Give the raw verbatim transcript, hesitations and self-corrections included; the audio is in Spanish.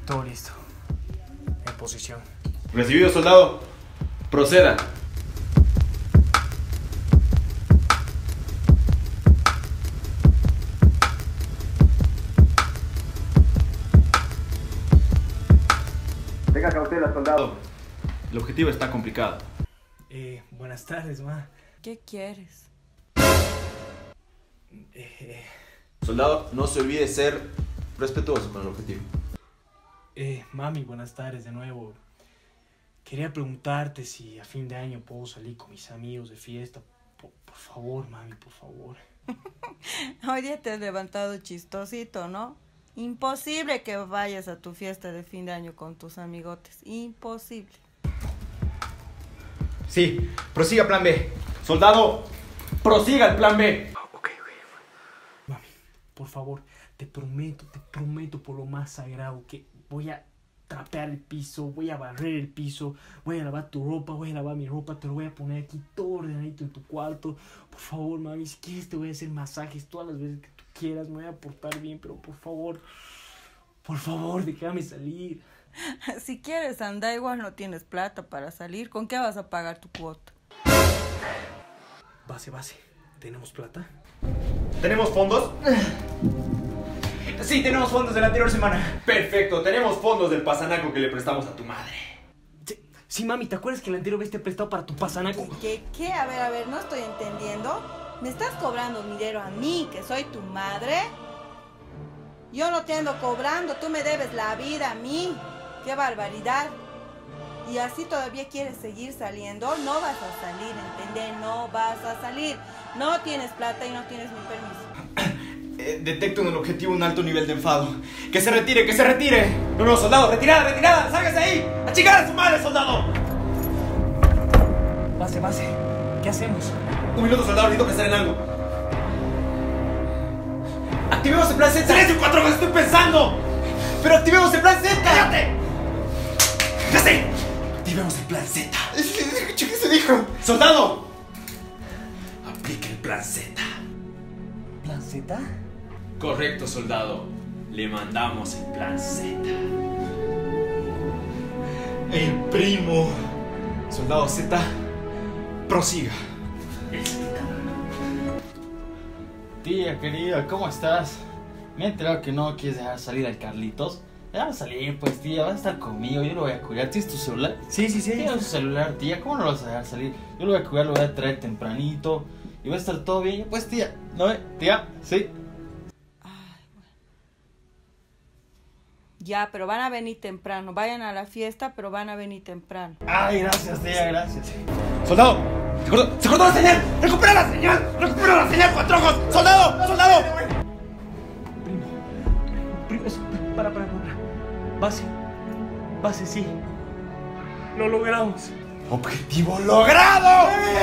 Todo listo. En posición. Recibido, soldado. Proceda. Tenga cautela, soldado. El objetivo está complicado. Eh, buenas tardes, ma. ¿Qué quieres? Eh, Soldado, no se olvide ser respetuoso con el objetivo. eh, mami, buenas tardes de nuevo. Quería preguntarte si a fin de año puedo salir con mis amigos de fiesta. Por, por favor, mami, por favor. Hoy día te has levantado chistosito, ¿no? Imposible que vayas a tu fiesta de fin de año con tus amigotes. Imposible. Sí, prosiga plan B. Soldado, prosiga el plan B. Ok, ok. Mami, por favor, te prometo, te prometo por lo más sagrado que voy a trapear el piso, voy a barrer el piso, voy a lavar tu ropa, voy a lavar mi ropa, te lo voy a poner aquí todo ordenadito en tu cuarto. Por favor, mami, si quieres te voy a hacer masajes todas las veces que tú quieras, me voy a portar bien, pero por favor, por favor, déjame salir. Si quieres andar, igual no tienes plata para salir. ¿Con qué vas a pagar tu cuota? Base, base, ¿tenemos plata? ¿Tenemos fondos? Sí, tenemos fondos de la anterior semana. Perfecto, tenemos fondos del pasanaco que le prestamos a tu madre. Sí, sí, mami, ¿te acuerdas que el anterior vez te he prestado para tu pasanaco? ¿Qué, qué? A ver, a ver, no estoy entendiendo. ¿Me estás cobrando dinero a mí, que soy tu madre? Yo no te ando cobrando, tú me debes la vida a mí. ¡Qué barbaridad! ¿Y así todavía quieres seguir saliendo? No vas a salir, ¿entendés? No vas a salir. No tienes plata y no tienes mi permiso. Eh, detecto en el objetivo un alto nivel de enfado. ¡Que se retire, que se retire! No, no, soldado, retirada, retirada, sálgase ahí. ¡A chingar a su madre, soldado! Base, base, ¿qué hacemos? Un minuto, soldado, necesito pensar en algo. Activemos el plan Z. ¡Silencio, cuatro veces estoy pensando! ¡Pero activemos el plan Z! ¡Cállate! ¡Ya sé! Activemos el plan Z. ¿Qué se dijo? ¡Soldado! Aplique el plan Z. ¿Plan Z? Correcto, soldado. Le mandamos el plan Z. El primo. Soldado Z, prosiga. Tía querida, ¿cómo estás? Me he enterado que no quieres dejar salir al Carlitos. Déjame salir, pues, tía, vas a estar conmigo, yo lo voy a cuidar. ¿Tienes tu celular? Sí, sí, sí. Tienes tu celular, tía, ¿cómo no lo vas a dejar salir? Yo lo voy a cuidar, lo voy a traer tempranito y va a estar todo bien. Pues, tía, ¿no ve? Tía, sí. Ay, bueno. Ya, pero van a venir temprano. Vayan a la fiesta, pero van a venir temprano. Ay, gracias, tía, gracias. ¡Soldado! ¡Se cortó, se cortó la señal! ¡Recupera la señal! ¡Recupera la señal, cuatro ojos! ¡Soldado! ¡Soldado! Primo, primo, eso, para, para, para. Base, base, sí. Lo logramos. ¡Objetivo logrado!